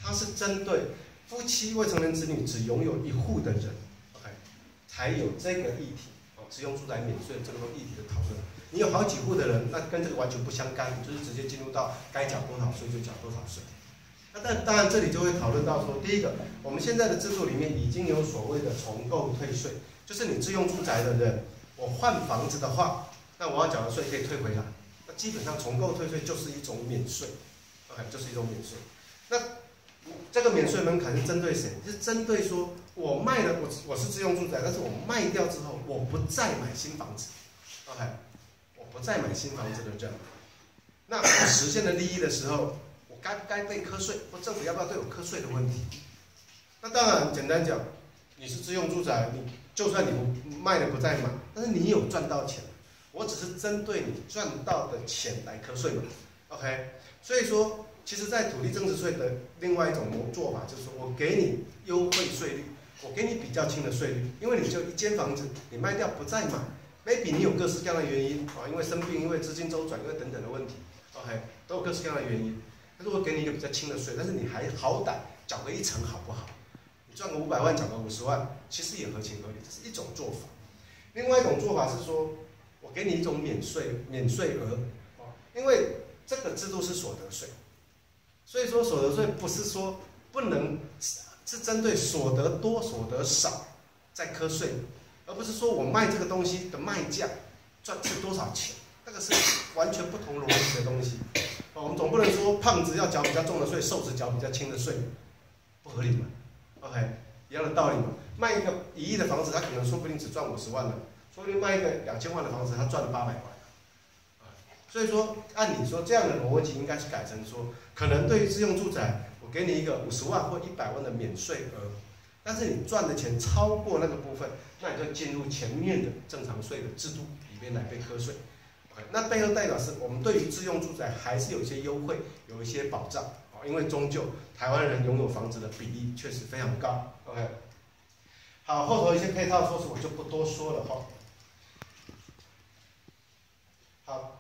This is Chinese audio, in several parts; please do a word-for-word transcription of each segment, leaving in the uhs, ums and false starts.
它是针对夫妻未成年子女只拥有一户的人 ，OK， 才有这个议题哦，自用住宅免税这个议题的讨论。你有好几户的人，那跟这个完全不相干，你就是直接进入到该缴多少税就缴多少税。那但当然这里就会讨论到说，第一个，我们现在的制度里面已经有所谓的重购退税，就是你自用住宅的人，我换房子的话，那我要缴的税可以退回来。那基本上重购退税就是一种免税 ，OK， 就是一种免税。那这个免税门槛是针对谁？是针对说我卖了我我是自用住宅，但是我卖掉之后，我不再买新房子 ，OK， 我不再买新房子的人，那我实现了利益的时候，我该不该被课税，或政府要不要对我课税的问题？那当然，简单讲，你是自用住宅，你就算你不卖了不再买，但是你有赚到钱，我只是针对你赚到的钱来课税嘛 ，OK， 所以说。其实，在土地增值税的另外一种做法，就是说我给你优惠税率，我给你比较轻的税率，因为你就一间房子，你卖掉不再买 ，maybe 你有各式各样的原因啊，因为生病，因为资金周转，因为等等的问题 ，OK， 都有各式各样的原因。但是我给你一个比较轻的税，但是你还好歹缴个一成好不好？你赚个五百万，缴个五十万，其实也合情合理，这是一种做法。另外一种做法是说，我给你一种免税免税额，因为这个制度是所得税。所以说，所得税不是说不能，是针对所得多、所得少在课税，而不是说我卖这个东西的卖价赚是多少钱，那个是完全不同逻辑的东西。哦，我们总不能说胖子要缴比较重的税，瘦子缴比较轻的税，不合理嘛 ？OK， 一样的道理嘛。卖一个一亿的房子，他可能说不定只赚五十万了，说不定卖一个两千万的房子，他赚了八百万。所以说，按你说这样的逻辑，应该是改成说，可能对于自用住宅，我给你一个五十万或一百万的免税额，但是你赚的钱超过那个部分，那你就进入前面的正常税的制度里面来被课税。那背后代表是我们对于自用住宅还是有一些优惠，有一些保障啊，因为终究台湾人拥有房子的比例确实非常高。OK， 好，后头一些配套措施我就不多说了哈。好。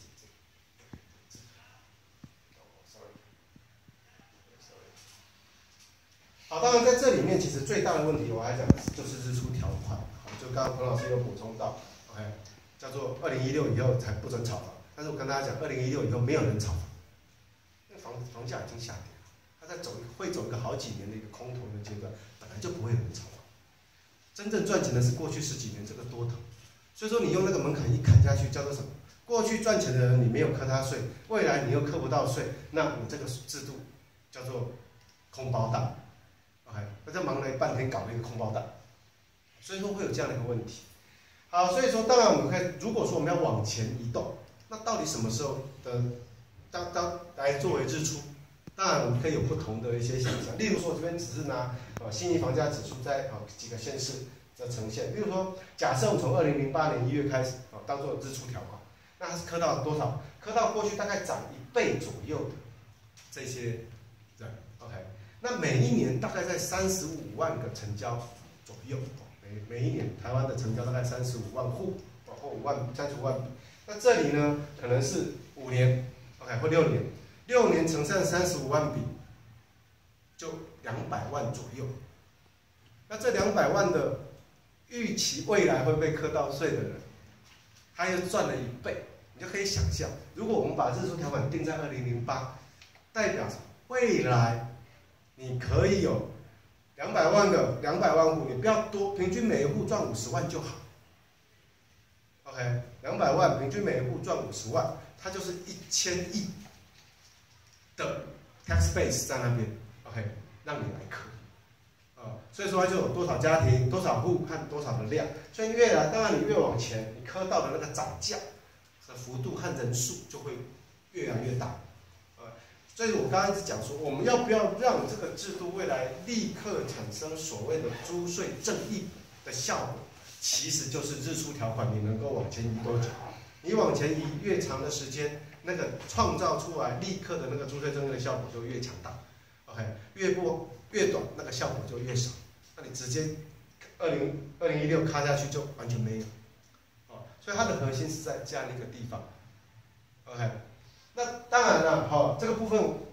好，当然在这里面，其实最大的问题，我还讲就是日出条款。好，就刚刚彭老师有补充到 ，OK， 叫做二零一六以后才不准炒房。但是我跟大家讲，二零一六以后没有人炒房，因为房房价已经下跌了，它在走会走一个好几年的一个空头的阶段，本来就不会有人炒房。真正赚钱的是过去十几年这个多头，所以说你用那个门槛一砍下去，叫做什么？过去赚钱的人你没有课他税，未来你又课不到税，那你这个制度叫做空包蛋。OK， 那这忙了半天搞了一个空包蛋，所以说会有这样的一个问题。好，所以说当然我们可以，如果说我们要往前移动，那到底什么时候的当当来作为日出？当然我们可以有不同的一些现象，例如说我这边只是拿呃信义房价指数在呃几个县市的呈现，例如说假设我们从二零零八年一月开始啊、呃、当做日出条款，那它是磕到多少？磕到过去大概涨一倍左右的这些人 ，OK。那每一年大概在三十五万个成交左右，每每一年台湾的成交大概三十五万户，或五万三十五万笔。那这里呢，可能是五年 ，OK， 或六年，六年乘上三十五万笔，就两百万左右。那这两百万的预期未来会被课到税的人，他又赚了一倍，你就可以想象，如果我们把日出条款定在二零零八，代表未来。你可以有两百万个两百万户，你不要多，平均每一户赚五十万就好。OK， 两百万平均每一户赚五十万，它就是一千亿的 tax base 在那边 ，OK， 让你来课。啊，所以说它就有多少家庭、多少户和多少的量，所以越来当然你越往前，你课到的那个涨价的幅度和人数就会越来越大。所以我刚刚一直讲说，我们要不要让这个制度未来立刻产生所谓的租税正义的效果，其实就是日出条款，你能够往前移多久？你往前移越长的时间，那个创造出来立刻的那个租税正义的效果就越强大。OK， 越过越短，那个效果就越少。那你直接二零二零一六卡下去就完全没有。哦，所以它的核心是在这样的一个地方。OK。那当然了，好，这个部分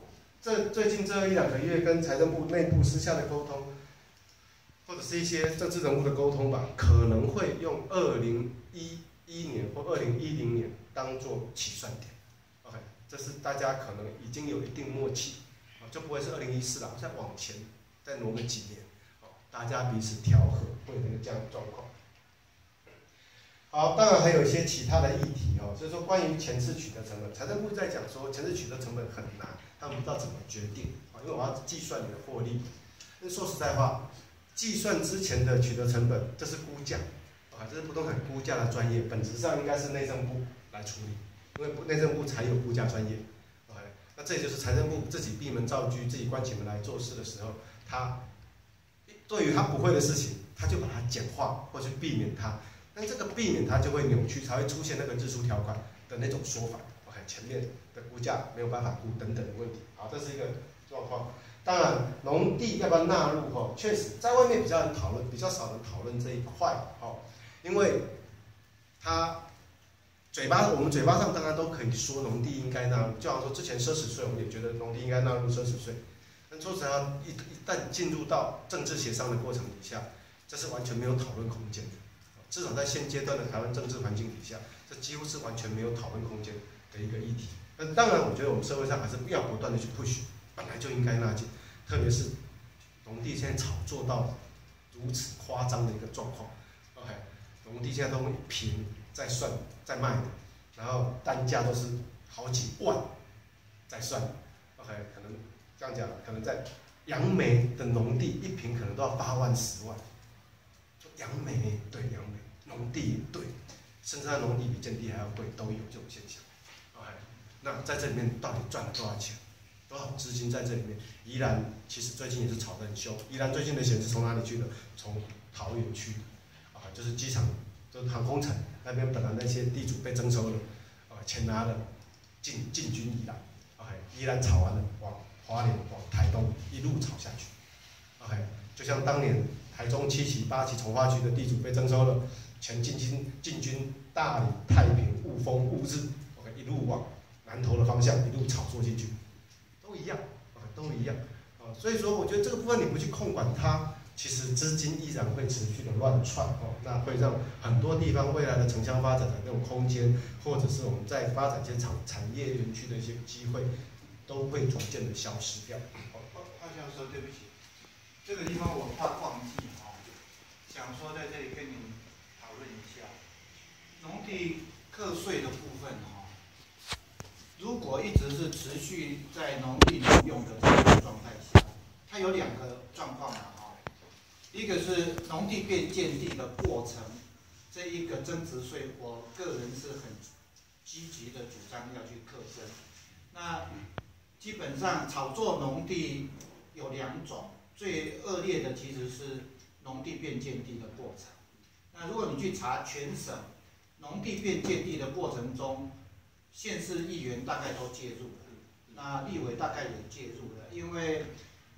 这最近这一两个月跟财政部内部私下的沟通，或者是一些政治人物的沟通吧，可能会用二零一一年或二零一零年当做起算点。OK， 这是大家可能已经有一定默契，就不会是二零一四了，再往前再挪个几年，大家彼此调和，会有这样的状况。好，当然还有一些其他的议题哦，所以说关于前置取得成本，财政部在讲说前置取得成本很难，他们不知道怎么决定啊，因为我要计算你的获利。那说实在话，计算之前的取得成本，这是估价啊，这是不动产估价的专业，本质上应该是内政部来处理，因为内政部才有估价专业。OK， 那这也就是财政部自己闭门造车，自己关起门来做事的时候，他对于他不会的事情，他就把它简化或去避免它。那这个避免它就会扭曲，才会出现那个日出条款的那种说法。OK， 前面的估价没有办法估等等的问题。好，这是一个状况。当然，农地要不要纳入？哈，确实在外面比较人讨论，比较少人讨论这一块。哦，因为它嘴巴我们嘴巴上当然都可以说农地应该纳入，就好像说之前奢侈税，我们也觉得农地应该纳入奢侈税。但说实话，一一旦进入到政治协商的过程底下，这是完全没有讨论空间的。至少在现阶段的台湾政治环境底下，这几乎是完全没有讨论空间的一个议题。那当然，我觉得我们社会上还是要不断的去 push， 本来就应该纳进，特别是农地现在炒作到如此夸张的一个状况。OK， 农地现在都一平在算在卖的，然后单价都是好几万在算。OK， 可能这样讲，可能在杨梅的农地一平可能都要八万十万。杨梅对杨梅，农地对，甚至它农地比建地还要贵，都有这种现象。OK， 那在这里面到底赚了多少钱？多少资金在这里面？宜兰其实最近也是炒得很凶。宜兰最近的钱是从哪里去的？从桃园去的，啊，就是机场，就是航空城那边本来那些地主被征收了，啊，钱拿了，进进军宜兰。OK， 宜兰炒完了，往花莲、往台东一路炒下去。OK， 就像当年。台中七期、八期从化区的地主被征收了，全进军进军大理、太平、雾峰、雾日 ，OK， 一路往南投的方向一路炒作进去，都一样，啊，都一样，啊，所以说我觉得这个部分你不去控管它，其实资金依然会持续的乱窜，哦，那会让很多地方未来的城乡发展的那种空间，或者是我们在发展一些产产业园区的一些机会，都会逐渐的消失掉。 好，华教授，对不起。这个地方我怕忘记哈，想说在这里跟你讨论一下农地课税的部分哈。如果一直是持续在农地农用的这个状态下，它有两个状况嘛哈，一个是农地变建地的过程，这一个增值税，我个人是很积极的主张要去课征。那基本上炒作农地有两种。最恶劣的其实是农地变建地的过程。那如果你去查全省农地变建地的过程中，县市议员大概都介入了，那立委大概也介入了，因为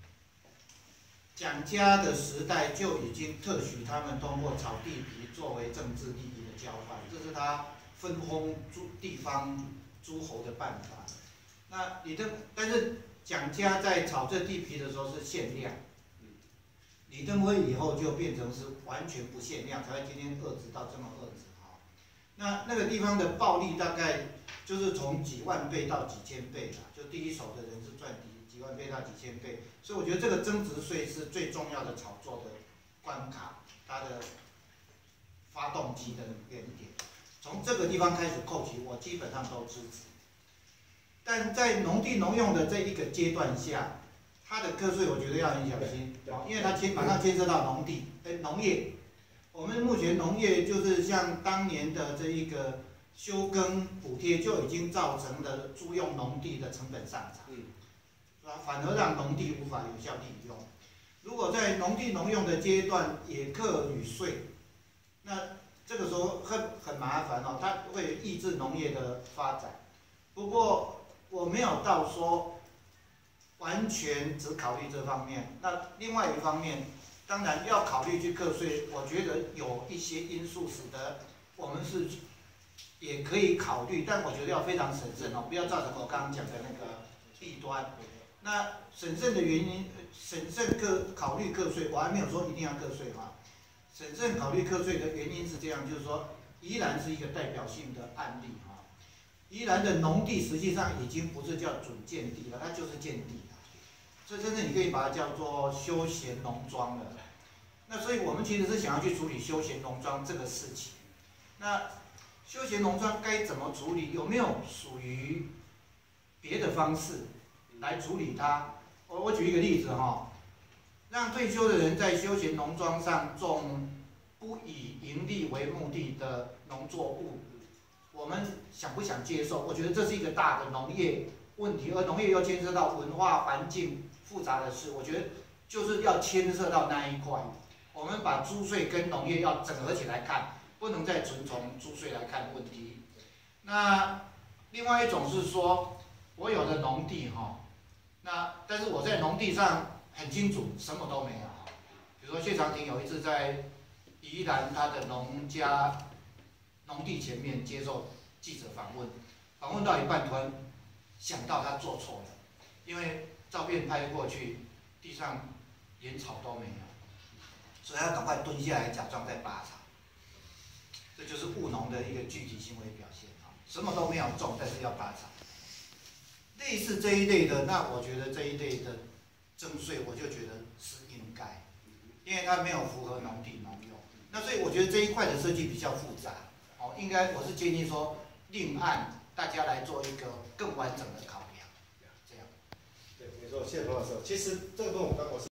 蒋家的时代就已经特许他们通过炒地皮作为政治利益的交换，这是他分封诸地方诸侯的办法。那你的但是蒋家在炒这地皮的时候是限量。李登辉以后就变成是完全不限量，才会今天遏制到这么遏制哈。那那个地方的暴利大概就是从几万倍到几千倍啦，就第一手的人是赚几几万倍到几千倍，所以我觉得这个增值税是最重要的炒作的关卡，它的发动机的原点。从这个地方开始扣起，我基本上都支持。但在农地农用的这一个阶段下。它的课税我觉得要很小心，因为它牵马上牵涉到农地、哎农业。我们目前农业就是像当年的这一个休耕补贴，就已经造成了租用农地的成本上涨，嗯，反而让农地无法有效利用。如果在农地农用的阶段也课与税，那这个时候很很麻烦哦，它会抑制农业的发展。不过我没有到说。完全只考虑这方面，那另外一方面，当然要考虑去课税。我觉得有一些因素使得我们是也可以考虑，但我觉得要非常审慎哦，不要造成我刚刚讲的那个弊端。那那审慎的原因，审慎课考虑课税，我还没有说一定要课税哈。审慎考虑课税的原因是这样，就是说宜兰是一个代表性的案例哈。宜兰的农地实际上已经不是叫准建地了，它就是建地了，所以甚至你可以把它叫做休闲农庄了。那所以我们其实是想要去处理休闲农庄这个事情。那休闲农庄该怎么处理？有没有属于别的方式来处理它？我我举一个例子哈，让退休的人在休闲农庄上种不以盈利为目的的农作物，我们想不想接受？我觉得这是一个大的农业问题，而农业又牵涉到文化环境复杂的事，我觉得就是要牵涉到那一块。我们把租税跟农业要整合起来看，不能再纯从租税来看问题。那另外一种是说，我有的农地哈，那但是我在农地上很清楚什么都没有。比如说谢长廷有一次在宜兰他的农家农地前面接受记者访问，访问到一半突然想到他做错了，因为照片拍过去地上连草都没有。所以他赶快蹲下来，假装在拔草，这就是务农的一个具体行为表现啊！什么都没有种，但是要拔草。类似这一类的，那我觉得这一类的征税，我就觉得是应该，因为它没有符合农地农用。那所以我觉得这一块的设计比较复杂，哦，应该我是建议说，另案大家来做一个更完整的考量，这样。 对，没错，谢谢彭老师。其实这个东西我刚我是。